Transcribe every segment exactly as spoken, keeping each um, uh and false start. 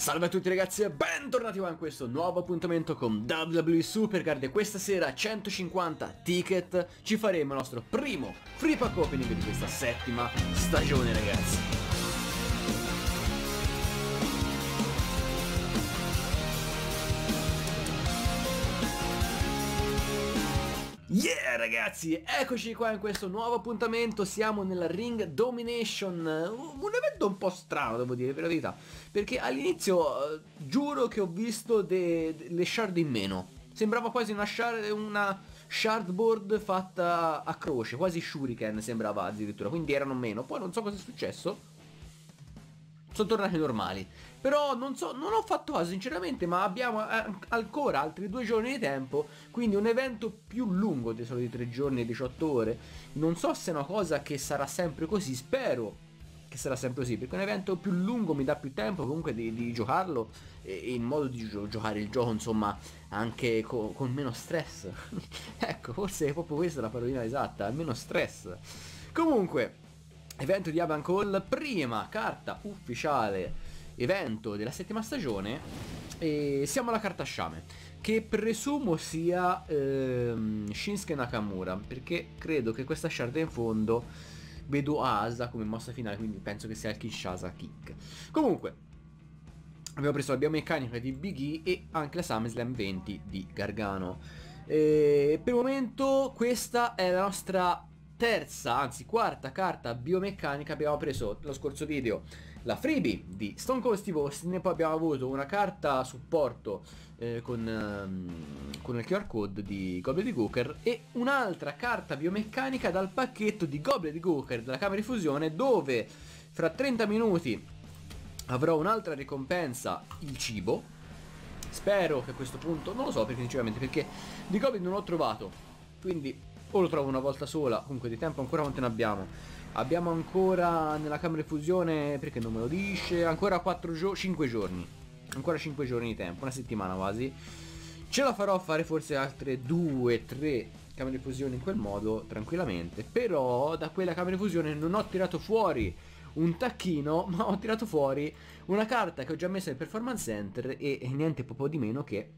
Salve a tutti ragazzi e bentornati qua in questo nuovo appuntamento con W W E Supercard. E questa sera centocinquanta ticket ci faremo il nostro primo free pack opening di questa settima stagione ragazzi. Yeah ragazzi, eccoci qua in questo nuovo appuntamento, siamo nella Ring Domination, un evento un po' strano devo dire per la verità, perché all'inizio uh, giuro che ho visto le shard in meno, sembrava quasi una shard, una shardboard fatta a croce, quasi shuriken sembrava addirittura, quindi erano meno, poi non so cosa è successo. Sono tornati normali. Però non so, non ho fatto caso sinceramente, ma abbiamo eh, ancora altri due giorni di tempo. Quindi un evento più lungo dei soliti tre giorni e diciotto ore. Non so se è una cosa che sarà sempre così, spero che sarà sempre così, perché un evento più lungo mi dà più tempo comunque di, di giocarlo e, e in modo di gio giocare il gioco insomma anche co con meno stress. Ecco, forse è proprio questa la parolina esatta, meno stress. Comunque evento di Aban Call, prima carta ufficiale evento della settima stagione, e siamo alla carta Shame, che presumo sia ehm, Shinsuke Nakamura, perché credo che questa shard in fondo vedo Asa come mossa finale, quindi penso che sia il Kinshasa Kick. Comunque abbiamo preso la biomeccanica di Big E e anche la SummerSlam venti di Gargano. E per il momento questa è la nostra terza, anzi quarta carta biomeccanica. Abbiamo preso lo scorso video la freebie di Stone Cold Steve Austin e poi abbiamo avuto una carta supporto eh, con, um, con il Q R code di Goblin Gooker e un'altra carta biomeccanica dal pacchetto di Goblin Gooker della camera di fusione, dove fra trenta minuti avrò un'altra ricompensa, il cibo. Spero che a questo punto, non lo so perché sinceramente, perché di Goblin non ho trovato, quindi o lo trovo una volta sola. Comunque di tempo ancora quanto ne abbiamo? Abbiamo ancora nella camera di fusione, perché non me lo dice, ancora quattro giorni, cinque giorni. Ancora cinque giorni di tempo, una settimana quasi. Ce la farò a fare forse altre due tre camere di fusione in quel modo tranquillamente. Però da quella camera di fusione non ho tirato fuori un tacchino, ma ho tirato fuori una carta che ho già messo nel Performance Center e, e niente poco di meno che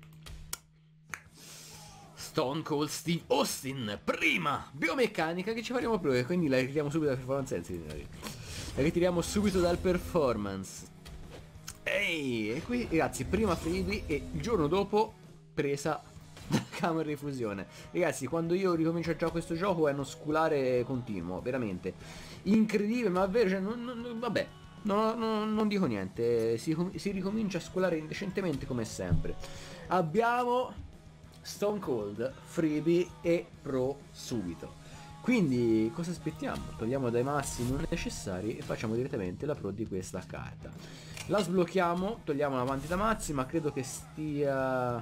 Stone Cold Steve Austin, prima biomeccanica che ci faremo proprio, quindi la ritiriamo subito dal Performance Center. La ritiriamo subito dal Performance. Ehi, e qui ragazzi, prima freebie e il giorno dopo presa da camera di fusione. Ragazzi, quando io ricomincio a giocare questo gioco è uno sculare continuo, veramente incredibile, ma vero, cioè, non, non, vabbè, non, non, non dico niente, si, si ricomincia a sculare indecentemente come sempre. Abbiamo Stone Cold, freebie e pro subito. Quindi cosa aspettiamo? Togliamo dai massi non necessari e facciamo direttamente la pro di questa carta. La sblocchiamo, togliamo la quantità massima, credo che stia...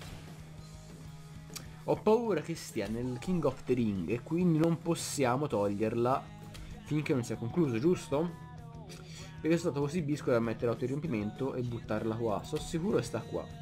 Ho paura che stia nel King of the Ring e quindi non possiamo toglierla finché non sia concluso, giusto? Perché sono stato così bisco da mettere autoriempimento e buttarla qua. Sono sicuro che sta qua.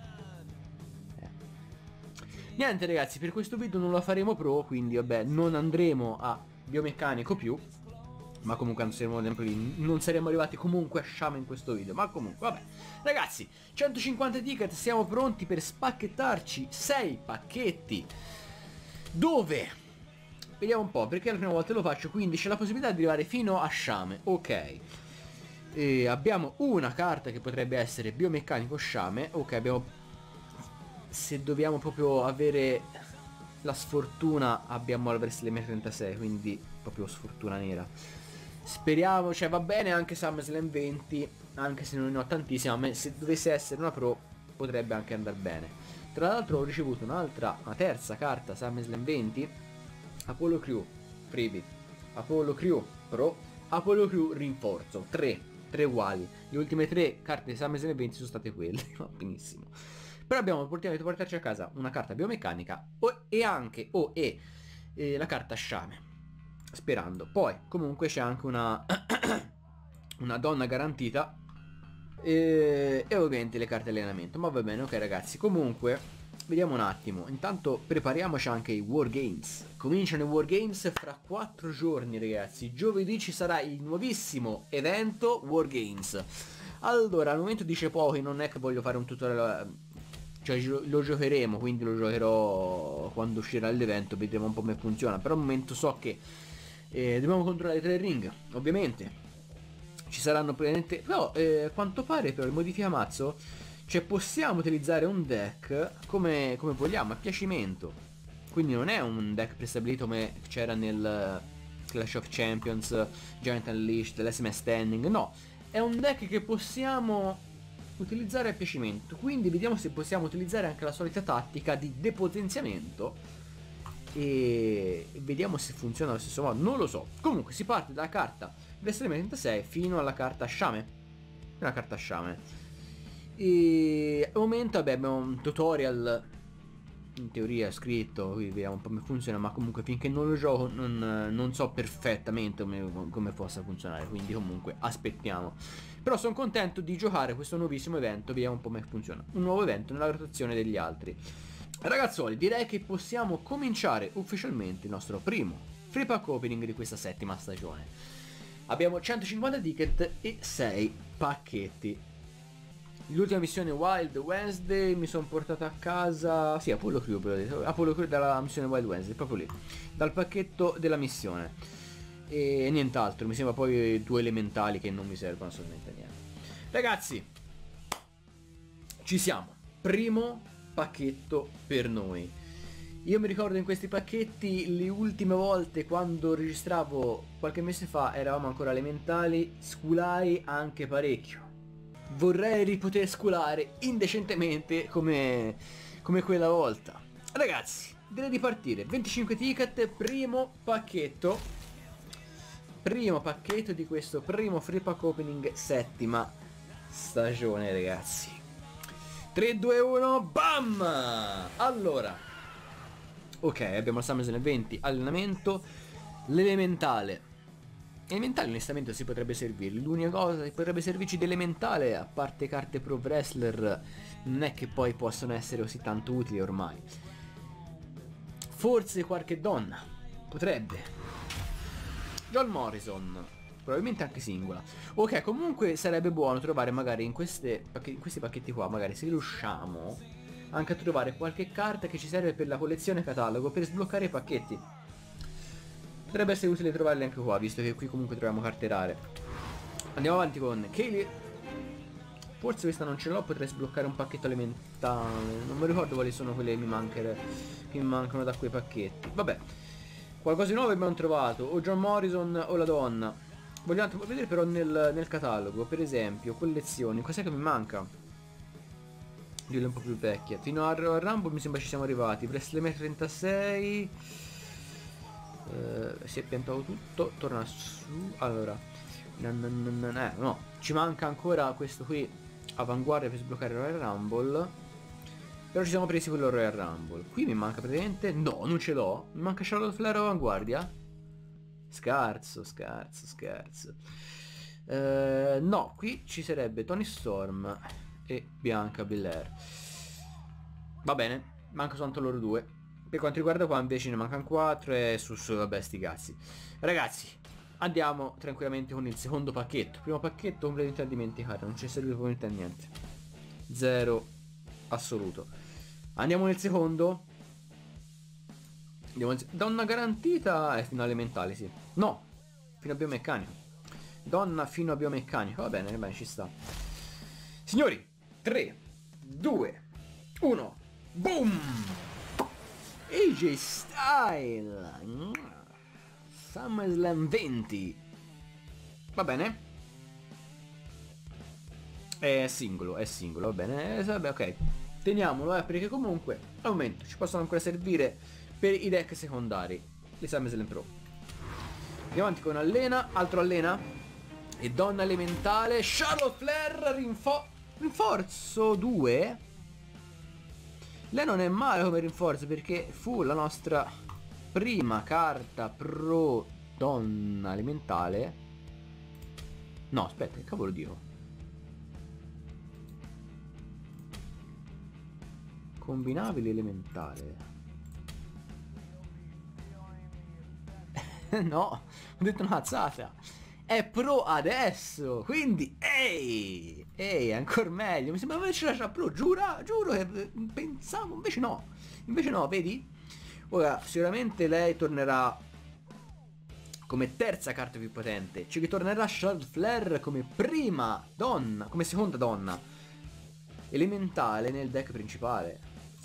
Niente ragazzi, per questo video non la faremo pro, quindi vabbè, non andremo a biomeccanico più, ma comunque non saremo, non saremo arrivati comunque a Shame in questo video. Ma comunque vabbè ragazzi, centocinquanta ticket, siamo pronti per spacchettarci sei pacchetti, dove vediamo un po', perché è la prima volta che lo faccio, quindi c'è la possibilità di arrivare fino a Shame. Ok, e abbiamo una carta che potrebbe essere biomeccanico Shame. Ok, abbiamo, se dobbiamo proprio avere la sfortuna, abbiamo la WrestleMania trentasei, quindi proprio sfortuna nera. Speriamo, cioè va bene anche SummerSlam venti, anche se non ne ho tantissima, ma se dovesse essere una pro potrebbe anche andare bene. Tra l'altro ho ricevuto un'altra, una terza carta SummerSlam venti, Apollo Crew freebie, Apollo Crew pro, Apollo Crew rinforzo, tre, tre uguali. Le ultime tre carte di SummerSlam venti sono state quelle, va benissimo. Però abbiamo l'opportunità di portarci a casa una carta biomeccanica o, e anche o e, e la carta Shame, sperando. Poi comunque c'è anche una una donna garantita e, e ovviamente le carte allenamento. Ma va bene, ok ragazzi, comunque vediamo un attimo. Intanto prepariamoci anche i Wargames. Cominciano i Wargames fra quattro giorni ragazzi. Giovedì ci sarà il nuovissimo evento Wargames. Allora, al momento dice pochi, non è che voglio fare un tutorial, cioè lo giocheremo, quindi lo giocherò quando uscirà l'evento, vedremo un po' come funziona. Però al momento so che eh, dobbiamo controllare i tre ring, ovviamente. Ci saranno praticamente, però eh, a quanto pare per il modifica mazzo, cioè possiamo utilizzare un deck come, come vogliamo, a piacimento. Quindi non è un deck prestabilito come c'era nel Clash of Champions, Giant Unleashed, l'S M S Standing, no. È un deck che possiamo utilizzare a piacimento. Quindi vediamo se possiamo utilizzare anche la solita tattica di depotenziamento. E vediamo se funziona allo stesso modo. Non lo so. Comunque si parte dalla carta Vestreme trentasei fino alla carta Sciame. Fino alla carta Sciame. E al momento vabbè, abbiamo un tutorial in teoria scritto, qui vediamo un po' come funziona, ma comunque finché non lo gioco non, non so perfettamente come, come possa funzionare, quindi comunque aspettiamo. Però sono contento di giocare questo nuovissimo evento, vediamo un po' come funziona. Un nuovo evento nella rotazione degli altri. Ragazzoli, direi che possiamo cominciare ufficialmente il nostro primo free pack opening di questa settima stagione. Abbiamo centocinquanta ticket e sei pacchetti. L'ultima missione Wild Wednesday mi sono portato a casa, sì, Apollo Crew, Apollo Crew dalla missione Wild Wednesday, proprio lì, dal pacchetto della missione. E nient'altro, mi sembra poi due elementali che non mi servono assolutamente a niente. Ragazzi, ci siamo, primo pacchetto per noi. Io mi ricordo in questi pacchetti le ultime volte quando registravo qualche mese fa eravamo ancora elementali, sculai anche parecchio. Vorrei ripoter sculare indecentemente come, come quella volta. Ragazzi, direi di partire. venticinque ticket, primo pacchetto. Primo pacchetto di questo primo free pack opening settima stagione, ragazzi. tre, due, uno, bam! Allora, ok, abbiamo il SummerSlam venti, allenamento, l'elementale. Elementale onestamente si potrebbe servirli. L'unica cosa che potrebbe servirci di elementale, a parte carte pro wrestler, non è che poi possono essere così tanto utili ormai. Forse qualche donna potrebbe. John Morrison, probabilmente anche singola. Ok, comunque sarebbe buono trovare magari in, queste, in questi pacchetti qua, magari se riusciamo anche a trovare qualche carta che ci serve per la collezione catalogo, per sbloccare i pacchetti. Potrebbe essere utile trovarli anche qua, visto che qui comunque troviamo carte rare. Andiamo avanti con Kaylee. Forse questa non ce l'ho, potrei sbloccare un pacchetto elementale. Non mi ricordo quali sono quelle che mi, manchere, che mi mancano da quei pacchetti. Vabbè, qualcosa di nuovo abbiamo trovato. O John Morrison o la donna. Vogliamo vedere però nel, nel catalogo. Per esempio, collezioni. Cos'è che mi manca? Dille un po' più vecchia. Fino a Rumble mi sembra ci siamo arrivati. Wrestlemania trentasei. Uh, si è piantato tutto, torna su. Allora, no, no, no, no, eh, no, ci manca ancora questo qui, avanguardia per sbloccare il Royal Rumble. Però ci siamo presi quello Royal Rumble. Qui mi manca praticamente, no, non ce l'ho. Mi manca Charlotte Flair avanguardia. Scherzo, scherzo, scherzo. uh, No, qui ci sarebbe Tony Storm e Bianca Belair. Va bene, manca soltanto loro due. Per quanto riguarda qua invece ne mancano quattro e su su vabbè sti cazzi. Ragazzi, andiamo tranquillamente con il secondo pacchetto. Primo pacchetto completamente dimenticato, non ci è servito completamente a niente. Zero assoluto. Andiamo nel secondo. Andiamo nel... Donna garantita è fino all'elementale, sì. No, fino a biomeccanico. Donna fino a biomeccanico. Va bene, va bene, ci sta. Signori, tre, due, uno, boom! A J Styles SummerSlam venti. Va bene. È singolo, è singolo, va bene, eh, vabbè, ok. Teniamolo, eh, perché comunque al momento ci possono ancora servire per i deck secondari di SummerSlam Pro. Andiamo avanti con Allena, altro Allena e donna elementale Charlotte Flair, rinfo rinforzo due. Lei non è male come rinforzo perché fu la nostra prima carta pro donna elementale. No, aspetta, che cavolo dico? Combinabile elementale. No, ho detto una cazzata. È pro adesso, quindi ehi! Ehi, ancora meglio. Mi sembra che ce lascia Pro. Giura, giuro che pensavo. Invece no. Invece no, vedi? Ora, sicuramente lei tornerà come terza carta più potente. Ci ritornerà Charlotte Flair come prima donna, come seconda donna elementale nel deck principale.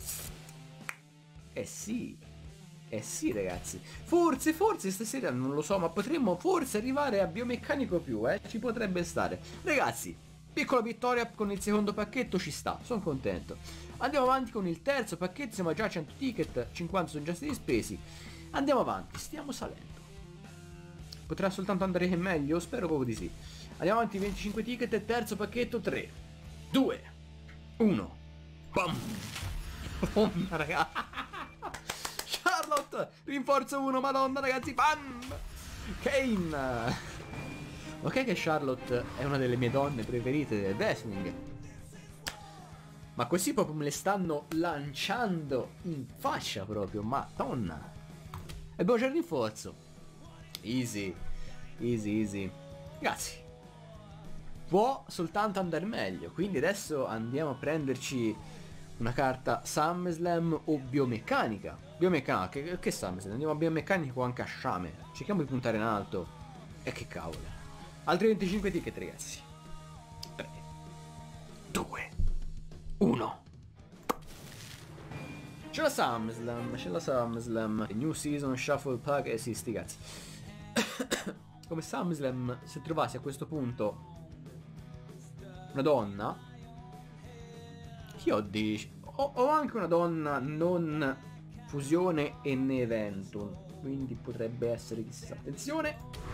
Eh sì. Eh sì ragazzi. Forse, forse stasera non lo so, ma potremmo forse arrivare a biomeccanico più, eh. Ci potrebbe stare. Ragazzi, piccola vittoria con il secondo pacchetto, ci sta, sono contento. Andiamo avanti con il terzo pacchetto, siamo già a cento ticket, cinquanta sono già stati spesi. Andiamo avanti, stiamo salendo. Potrà soltanto andare meglio? Spero proprio di sì. Andiamo avanti, venticinque ticket, terzo pacchetto, tre, due, uno. Bam! Madonna, raga. Charlotte, rinforzo uno, madonna ragazzi, bam! Kane. Ok che Charlotte è una delle mie donne preferite del wrestling, ma così proprio me le stanno lanciando in faccia proprio, madonna. Abbiamo già il rinforzo. Easy, easy, easy. Ragazzi, può soltanto andare meglio, quindi adesso andiamo a prenderci una carta SummerSlam o biomeccanica. Biomeccanica, che, che SummerSlam? Andiamo a biomeccanico anche a sciame. Cerchiamo di puntare in alto. E che cavolo. Altri venticinque ticket ragazzi. tre, due, uno. C'è la SummerSlam, c'è la SummerSlam. New Season Shuffle Pack, eh sì, sti cazzi. Come SummerSlam, se trovassi a questo punto una donna, io ho, dici, ho, ho anche una donna non fusione e né eventum, quindi potrebbe essere chissà. Attenzione.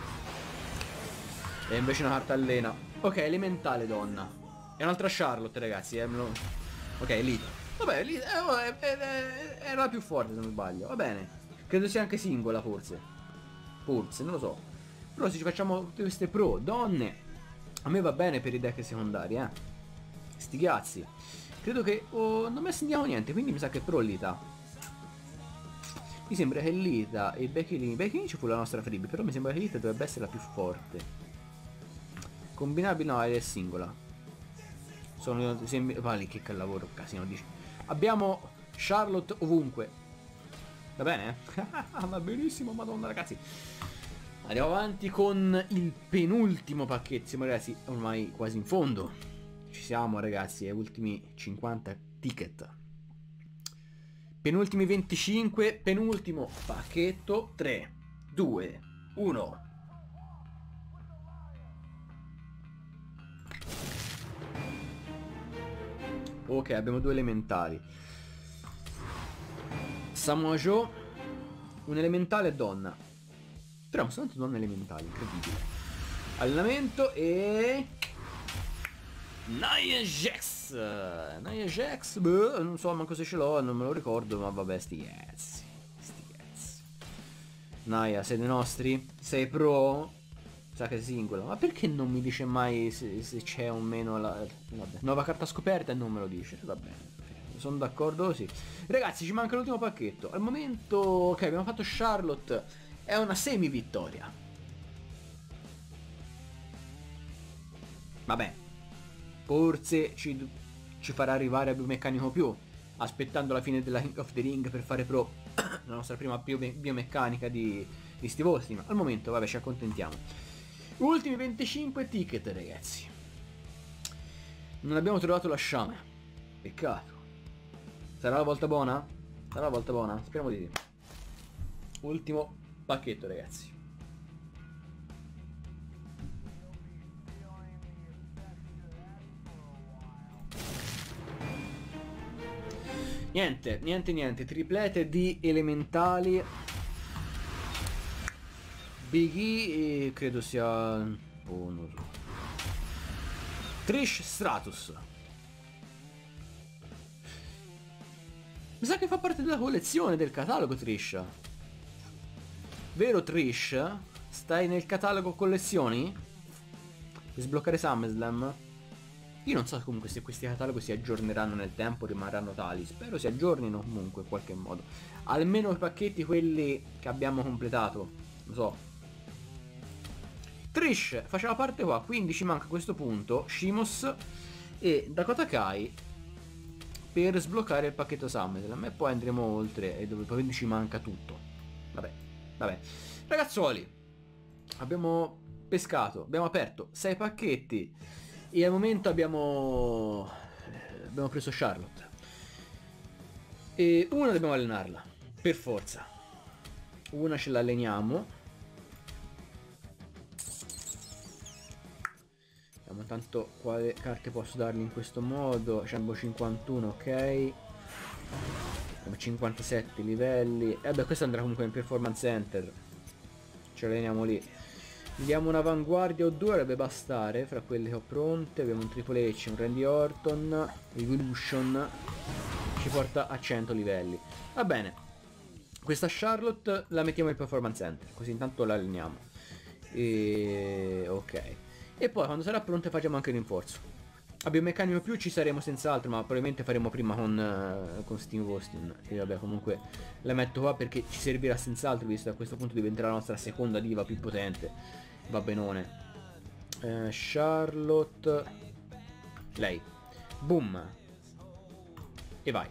E invece una carta allena. Ok, elementale donna. È un'altra Charlotte ragazzi, eh, lo... Ok, Elite. Vabbè, Elite è, è, è, è la più forte se non sbaglio. Va bene. Credo sia anche singola forse. Forse, non lo so. Però se ci facciamo tutte queste pro donne, a me va bene per i deck secondari, eh. Sti cazzi. Credo che oh, non mi assegniamo niente, quindi mi sa che pro Lita. Mi sembra che Lita e Becky Lynch, Becky Lynch fu la nostra freebie, però mi sembra che Lita dovrebbe essere la più forte. Combinabile, no, è singola. Sono sembra... Vale, che lavoro, casino dici. Abbiamo Charlotte ovunque. Va bene? Va benissimo, madonna ragazzi. Andiamo avanti con il penultimo pacchetto. Siamo ragazzi ormai quasi in fondo. Ci siamo ragazzi, ai ultimi cinquanta ticket. Penultimi venticinque, penultimo pacchetto. tre, due, uno. Ok, abbiamo due elementali. Samoa Joe, un elementale donna. Però sono tanto donne elementali, incredibile. Allenamento e... Nia Jax. Nia Jax, boh, non so manco se ce l'ho, non me lo ricordo, ma vabbè, sti cazzi. Sti cazzi. Nia, sei dei nostri? Sei pro? Sa che è singola. Ma perché non mi dice mai se, se c'è o meno la... Vabbè. Nuova carta scoperta e non me lo dice. Va bene. Sono d'accordo così. Ragazzi, ci manca l'ultimo pacchetto. Al momento... Ok, abbiamo fatto Charlotte. È una semi vittoria. Vabbè. Forse ci, ci farà arrivare a biomeccanico più, aspettando la fine della King of the Ring per fare pro la nostra prima biomeccanica di, di Steve Austin. Al momento, vabbè, ci accontentiamo. Ultimi venticinque ticket, ragazzi. Non abbiamo trovato la sciame. Peccato. Sarà la volta buona? Sarà la volta buona? Speriamo di sì. Ultimo pacchetto, ragazzi. Niente, niente, niente. Triplete di elementali. Big E, credo sia... Oh, non so. Trish Stratus. Mi sa che fa parte della collezione del catalogo Trish. Vero Trish? Stai nel catalogo collezioni? Per sbloccare SummerSlam? Io non so comunque se questi cataloghi si aggiorneranno nel tempo, rimarranno tali. Spero si aggiornino comunque in qualche modo. Almeno i pacchetti quelli che abbiamo completato. Lo so. Trish faceva parte qua, quindi ci manca a questo punto Shimos e Dakota Kai per sbloccare il pacchetto SummerSlam e poi andremo oltre e dove poi ci manca tutto. Vabbè, vabbè. Ragazzuoli, abbiamo pescato, abbiamo aperto sei pacchetti e al momento abbiamo abbiamo preso Charlotte. E una dobbiamo allenarla, per forza. Una ce l'alleniamo. Vediamo tanto quale carte posso dargli in questo modo. C'è cinquantuno, ok. Abbiamo cinquantasette livelli. E vabbè, questo andrà comunque in Performance Center. Ce l'alleniamo lì. Gli diamo un'avanguardia o due, dovrebbe bastare fra quelle che ho pronte. Abbiamo un Triple H, un Randy Orton, Evolution. Ci porta a cento livelli. Va bene. Questa Charlotte la mettiamo in Performance Center, così intanto la alleniamo. E... ok. E poi quando sarà pronta facciamo anche il rinforzo. Abbiamo meccanico più, ci saremo senz'altro, ma probabilmente faremo prima con, uh, con Steve Austin. E vabbè, comunque la metto qua perché ci servirà senz'altro, visto che a questo punto diventerà la nostra seconda diva più potente. Va benone. uh, Charlotte. Lei. Boom. E vai.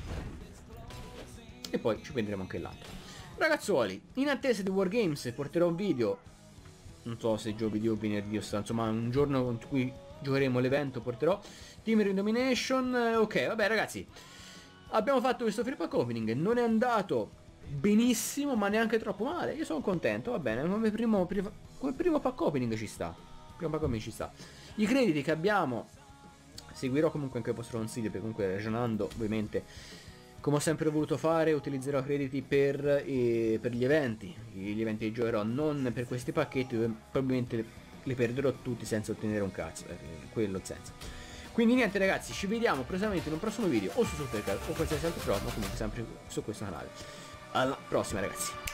E poi ci prenderemo anche l'altro. Ragazzuoli, in attesa di Wargames porterò un video. Non so se giovedì o venerdì o sta, insomma un giorno in cui giocheremo l'evento porterò Team Ring Domination. Ok, vabbè ragazzi, abbiamo fatto questo free pack opening. Non è andato benissimo ma neanche troppo male. Io sono contento, va bene. Come primo, come primo pack opening ci sta. Primo pack opening ci sta. I crediti che abbiamo seguirò comunque anche il vostro consiglio, perché comunque ragionando ovviamente come ho sempre voluto fare utilizzerò crediti per, eh, per gli eventi. Gli eventi che giocherò, non per questi pacchetti dove probabilmente li perderò tutti senza ottenere un cazzo, eh, quello il senso. Quindi niente ragazzi, ci vediamo prossimamente in un prossimo video o su Supercar o qualsiasi altro pro, ma comunque sempre su questo canale. Alla prossima ragazzi.